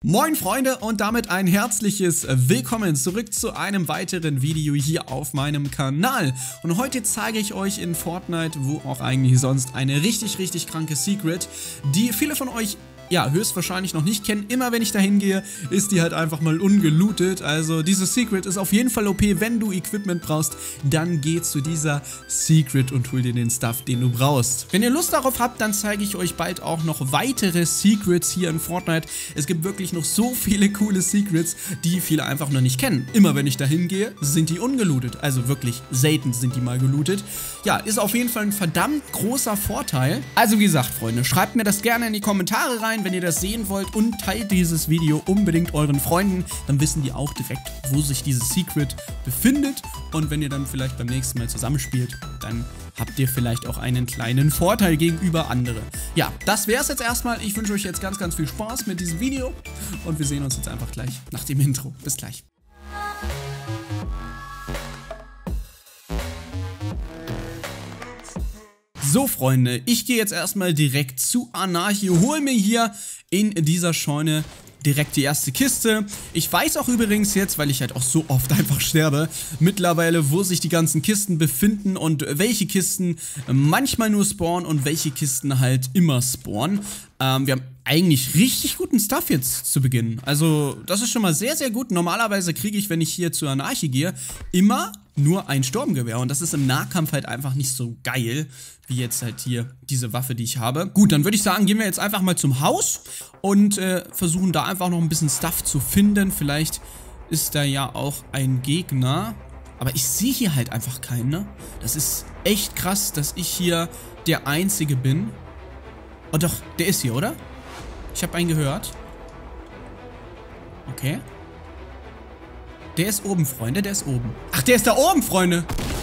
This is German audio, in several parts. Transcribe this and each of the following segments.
Moin Freunde und damit ein herzliches Willkommen zurück zu einem weiteren Video hier auf meinem Kanal. Und heute zeige ich euch in Fortnite, wo auch eigentlich sonst, eine richtig kranke Secret, die viele von euch ja höchstwahrscheinlich noch nicht kennen. Immer wenn ich da hingehe, ist die halt einfach mal ungelootet. Also diese Secret ist auf jeden Fall OP. Wenn du Equipment brauchst, dann geh zu dieser Secret und hol dir den Stuff, den du brauchst. Wenn ihr Lust darauf habt, dann zeige ich euch bald auch noch weitere Secrets hier in Fortnite. Es gibt wirklich noch so viele coole Secrets, die viele einfach noch nicht kennen. Immer wenn ich da hingehe, sind die ungelootet. Also wirklich selten sind die mal gelootet. Ja, ist auf jeden Fall ein verdammt großer Vorteil. Also wie gesagt, Freunde, schreibt mir das gerne in die Kommentare rein, wenn ihr das sehen wollt, und teilt dieses Video unbedingt euren Freunden, dann wissen die auch direkt, wo sich dieses Secret befindet, und wenn ihr dann vielleicht beim nächsten Mal zusammenspielt, dann habt ihr vielleicht auch einen kleinen Vorteil gegenüber anderen. Ja, das wäre es jetzt erstmal. Ich wünsche euch jetzt ganz viel Spaß mit diesem Video und wir sehen uns jetzt einfach gleich nach dem Intro. Bis gleich. So Freunde, ich gehe jetzt erstmal direkt zu Anarchio, hol mir hier in dieser Scheune direkt die erste Kiste. Ich weiß auch übrigens jetzt, weil ich halt auch so oft einfach sterbe, mittlerweile, wo sich die ganzen Kisten befinden und welche Kisten manchmal nur spawnen und welche Kisten halt immer spawnen. Wir haben eigentlich richtig guten Stuff jetzt zu Beginn. Also das ist schon mal sehr gut. Normalerweise kriege ich, wenn ich hier zur Anarchie gehe, immer nur ein Sturmgewehr. Und das ist im Nahkampf halt einfach nicht so geil, wie jetzt halt hier diese Waffe, die ich habe. Gut, dann würde ich sagen, gehen wir jetzt einfach mal zum Haus und versuchen da einfach noch ein bisschen Stuff zu finden. Vielleicht ist da ja auch ein Gegner. Aber ich sehe hier halt einfach keinen, ne? Das ist echt krass, dass ich hier der Einzige bin. Oh doch, der ist hier, oder? Ich habe einen gehört. Okay. Der ist oben, Freunde, der ist oben. Ach, der ist da oben, Freunde.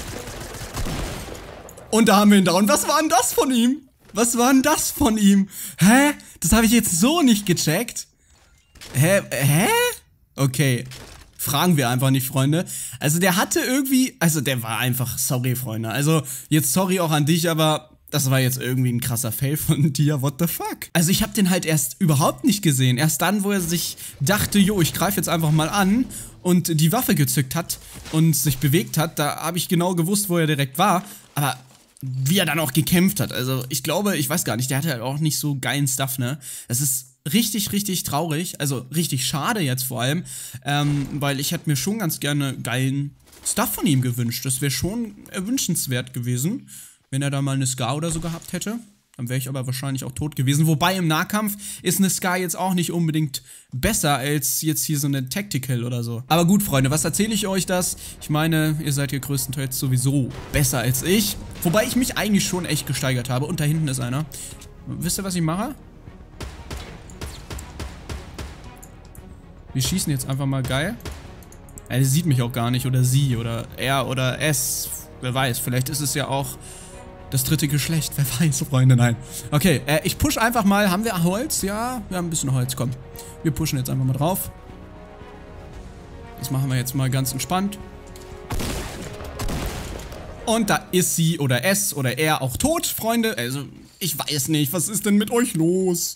Und da haben wir ihn da. Und was war denn das von ihm? Was war denn das von ihm? Hä? Das habe ich jetzt so nicht gecheckt. Hä? Okay. Fragen wir einfach nicht, Freunde. Also der hatte irgendwie, also der war einfach, sorry, Freunde. Also jetzt sorry auch an dich, aber das war jetzt irgendwie ein krasser Fail von dir, what the fuck? Also ich habe den halt erst überhaupt nicht gesehen. Erst dann, wo er sich dachte, jo, ich greife jetzt einfach mal an und die Waffe gezückt hat und sich bewegt hat, da habe ich genau gewusst, wo er direkt war. Aber wie er dann auch gekämpft hat, also ich glaube, ich weiß gar nicht, der hatte halt auch nicht so geilen Stuff, ne? Das ist richtig traurig, also richtig schade jetzt vor allem, weil ich hätte mir schon ganz gerne geilen Stuff von ihm gewünscht. Das wäre schon wünschenswert gewesen. Wenn er da mal eine Scar oder so gehabt hätte, dann wäre ich aber wahrscheinlich auch tot gewesen. Wobei im Nahkampf ist eine Scar jetzt auch nicht unbedingt besser als jetzt hier so eine Tactical oder so. Aber gut, Freunde, was erzähle ich euch das? Ich meine, ihr seid hier größtenteils sowieso besser als ich. Wobei ich mich eigentlich schon echt gesteigert habe. Und da hinten ist einer. Wisst ihr, was ich mache? Wir schießen jetzt einfach mal geil. Er sieht mich auch gar nicht, oder sie, oder er, oder es. Wer weiß, vielleicht ist es ja auch das dritte Geschlecht, wer weiß, Freunde, nein. Okay, ich push einfach mal. Haben wir Holz? Ja, wir haben ein bisschen Holz, komm. Wir pushen jetzt einfach mal drauf. Das machen wir jetzt mal ganz entspannt. Und da ist sie oder es oder er auch tot, Freunde. Also, ich weiß nicht, was ist denn mit euch los?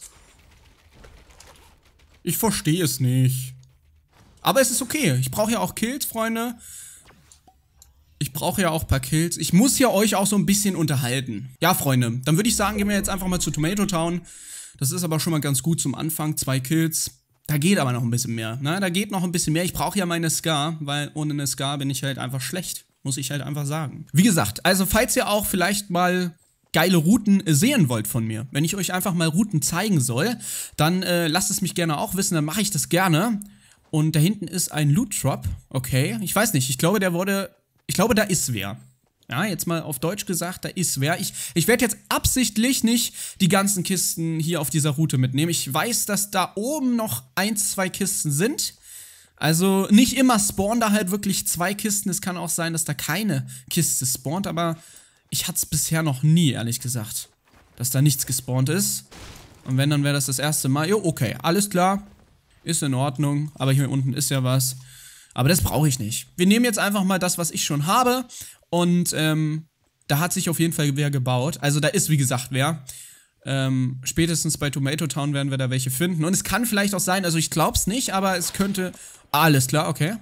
Ich verstehe es nicht. Aber es ist okay. Ich brauche ja auch Kills, Freunde. Ich brauche ja auch ein paar Kills. Ich muss ja euch auch so ein bisschen unterhalten. Ja, Freunde, dann würde ich sagen, gehen wir jetzt einfach mal zu Tomato Town. Das ist aber schon mal ganz gut zum Anfang. 2 Kills. Da geht aber noch ein bisschen mehr. Ne? Da geht noch ein bisschen mehr. Ich brauche ja meine Scar, weil ohne eine Scar bin ich halt einfach schlecht. Muss ich halt einfach sagen. Wie gesagt, also falls ihr auch vielleicht mal geile Routen sehen wollt von mir, wenn ich euch einfach mal Routen zeigen soll, dann lasst es mich gerne auch wissen, dann mache ich das gerne. Und da hinten ist ein Loot Drop. Okay, ich weiß nicht, ich glaube, da ist wer. Ja, jetzt mal auf Deutsch gesagt, da ist wer. Ich werde jetzt absichtlich nicht die ganzen Kisten hier auf dieser Route mitnehmen. Ich weiß, dass da oben noch 1, 2 Kisten sind. Also nicht immer spawnen da halt wirklich 2 Kisten. Es kann auch sein, dass da keine Kiste spawnt, aber ich hatte es bisher noch nie, ehrlich gesagt, dass da nichts gespawnt ist. Und wenn, dann wäre das erste Mal. Jo, okay, alles klar. Ist in Ordnung. Aber hier unten ist ja was. Aber das brauche ich nicht. Wir nehmen jetzt einfach mal das, was ich schon habe. Und da hat sich auf jeden Fall wer gebaut. Also da ist, wie gesagt, wer. Spätestens bei Tomato Town werden wir da welche finden. Und es kann vielleicht auch sein, also ich glaub's nicht, aber es könnte... Alles klar, okay.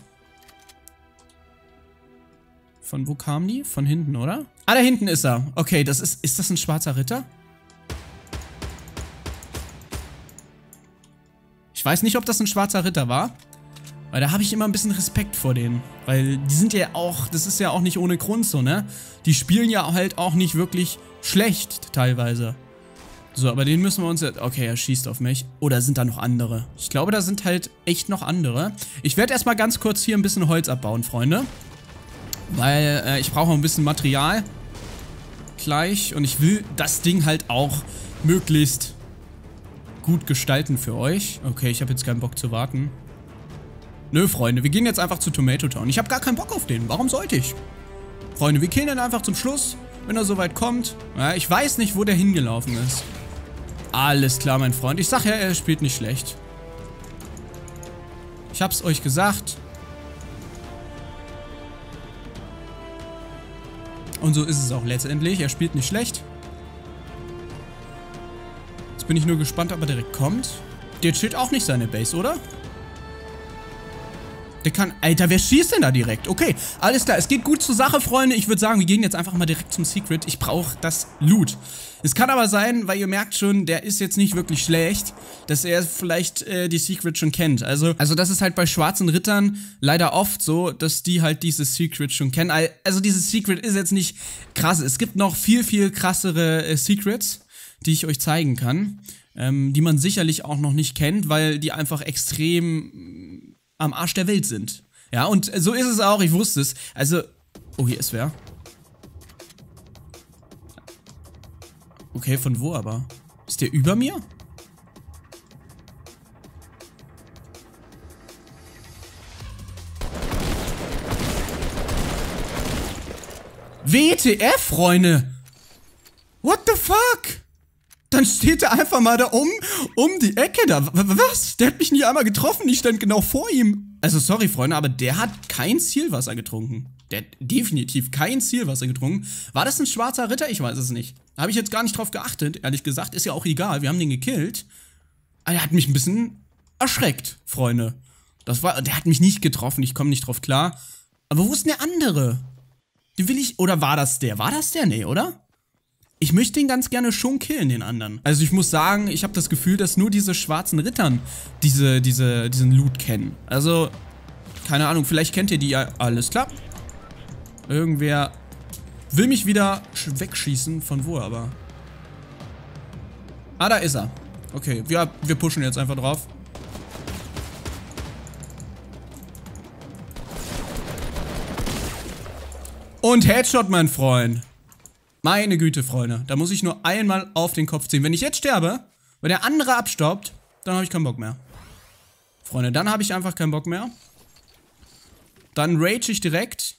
Von wo kamen die? Von hinten, oder? Ah, da hinten ist er. Okay, das ist... Ist das ein schwarzer Ritter? Ich weiß nicht, ob das ein schwarzer Ritter war. Weil da habe ich immer ein bisschen Respekt vor denen. Weil die sind ja auch... Das ist ja auch nicht ohne Grund so, ne? Die spielen ja halt auch nicht wirklich schlecht, teilweise. So, aber den müssen wir uns jetzt... Okay, er schießt auf mich. Oder sind da noch andere? Ich glaube, da sind halt echt noch andere. Ich werde erstmal ganz kurz hier ein bisschen Holz abbauen, Freunde. Weil ich brauche ein bisschen Material. Gleich. Und ich will das Ding halt auch möglichst gut gestalten für euch. Okay, ich habe jetzt keinen Bock zu warten. Nö, Freunde, wir gehen jetzt einfach zu Tomato Town. Ich habe gar keinen Bock auf den. Warum sollte ich? Freunde, wir killen den einfach zum Schluss, wenn er soweit kommt. Ja, ich weiß nicht, wo der hingelaufen ist. Alles klar, mein Freund. Ich sag ja, er spielt nicht schlecht. Ich hab's euch gesagt. Und so ist es auch letztendlich. Er spielt nicht schlecht. Jetzt bin ich nur gespannt, ob er direkt kommt. Der chillt auch nicht seine Base, oder? Der kann... Alter, wer schießt denn da direkt? Okay, alles klar. Es geht gut zur Sache, Freunde. Ich würde sagen, wir gehen jetzt einfach mal direkt zum Secret. Ich brauche das Loot. Es kann aber sein, weil ihr merkt schon, der ist jetzt nicht wirklich schlecht, dass er vielleicht die Secret schon kennt. Also das ist halt bei schwarzen Rittern leider oft so, dass die halt dieses Secret schon kennen. Also dieses Secret ist jetzt nicht krass. Es gibt noch viel, viel krassere Secrets, die ich euch zeigen kann, die man sicherlich auch noch nicht kennt, weil die einfach extrem am Arsch der Welt sind. Ja, und so ist es auch, ich wusste es. Also, oh, hier ist wer. Okay, von wo aber? Ist der über mir? WTF, Freunde? What the fuck? Dann steht er einfach mal da um die Ecke da. Was? Der hat mich nie einmal getroffen. Ich stand genau vor ihm. Also sorry, Freunde, aber der hat kein Zielwasser getrunken. Der hat definitiv kein Zielwasser getrunken. War das ein schwarzer Ritter? Ich weiß es nicht. Habe ich jetzt gar nicht drauf geachtet, ehrlich gesagt. Ist ja auch egal. Wir haben den gekillt. Aber der hat mich ein bisschen erschreckt, Freunde. Der hat mich nicht getroffen. Ich komme nicht drauf klar. Aber wo ist denn der andere? Den will ich... Oder war das der? War das der? Nee, oder? Ich möchte ihn ganz gerne schon killen, den anderen. Also ich muss sagen, ich habe das Gefühl, dass nur diese schwarzen Rittern diesen Loot kennen. Also, keine Ahnung, vielleicht kennt ihr die ja. Alles klar. Irgendwer will mich wieder wegschießen. Von wo aber? Ah, da ist er. Okay, wir pushen jetzt einfach drauf. Und Headshot, mein Freund. Meine Güte, Freunde. Da muss ich nur einmal auf den Kopf ziehen. Wenn ich jetzt sterbe, wenn der andere abstaubt, dann habe ich keinen Bock mehr. Freunde, dann habe ich einfach keinen Bock mehr. Dann rage ich direkt.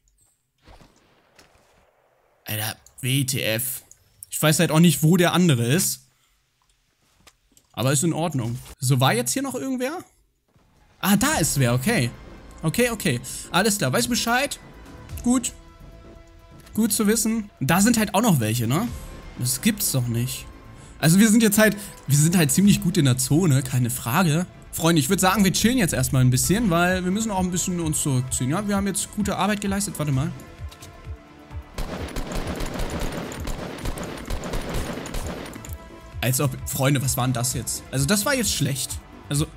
Alter, WTF. Ich weiß halt auch nicht, wo der andere ist. Aber ist in Ordnung. So, war jetzt hier noch irgendwer? Ah, da ist wer, okay. Okay. Alles klar, weiß Bescheid. Gut. Gut zu wissen. Da sind halt auch noch welche, ne? Das gibt's doch nicht. Also wir sind halt ziemlich gut in der Zone, keine Frage. Freunde, ich würde sagen, wir chillen jetzt erstmal ein bisschen, weil wir müssen auch ein bisschen uns zurückziehen, ja? Wir haben jetzt gute Arbeit geleistet, warte mal. Als ob, Freunde, was war denn das jetzt? Also das war jetzt schlecht. Also...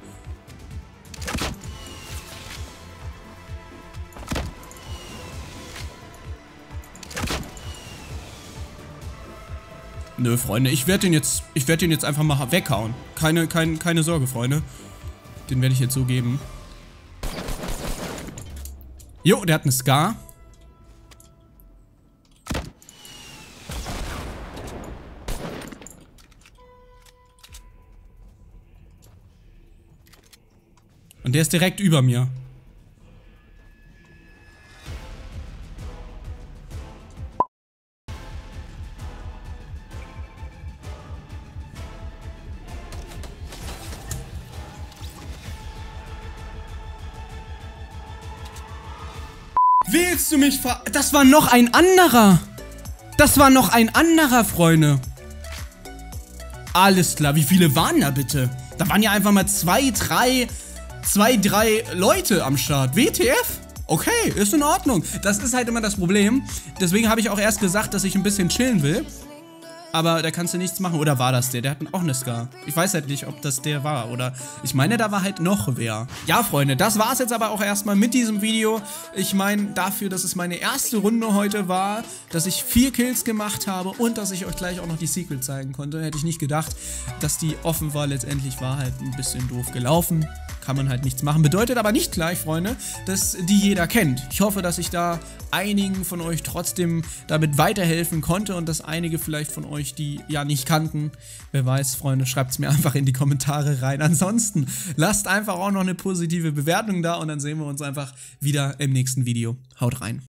Nö, Freunde, ich werde den jetzt einfach mal weghauen. Keine Sorge, Freunde. Den werde ich jetzt so geben. Jo, der hat eine Scar. Und der ist direkt über mir. Willst du mich ver... Das war noch ein anderer. Das war noch ein anderer, Freunde. Alles klar, wie viele waren da bitte? Da waren ja einfach mal zwei, drei Leute am Start. WTF? Okay, ist in Ordnung. Das ist halt immer das Problem. Deswegen habe ich auch erst gesagt, dass ich ein bisschen chillen will. Aber da kannst du nichts machen. Oder war das der? Der hat auch eine Scar. Ich weiß halt nicht, ob das der war. Oder ich meine, da war halt noch wer. Ja, Freunde, das war's jetzt aber auch erstmal mit diesem Video. Ich meine, dafür, dass es meine erste Runde heute war, dass ich 4 Kills gemacht habe und dass ich euch gleich auch noch die Secret zeigen konnte, hätte ich nicht gedacht, dass die offen war. Letztendlich war halt ein bisschen doof gelaufen. Kann man halt nichts machen. Bedeutet aber nicht gleich, Freunde, dass die jeder kennt. Ich hoffe, dass ich da einigen von euch trotzdem damit weiterhelfen konnte und dass einige vielleicht von euch die ja nicht kannten. Wer weiß, Freunde, schreibt es mir einfach in die Kommentare rein. Ansonsten lasst einfach auch noch eine positive Bewertung da und dann sehen wir uns einfach wieder im nächsten Video. Haut rein.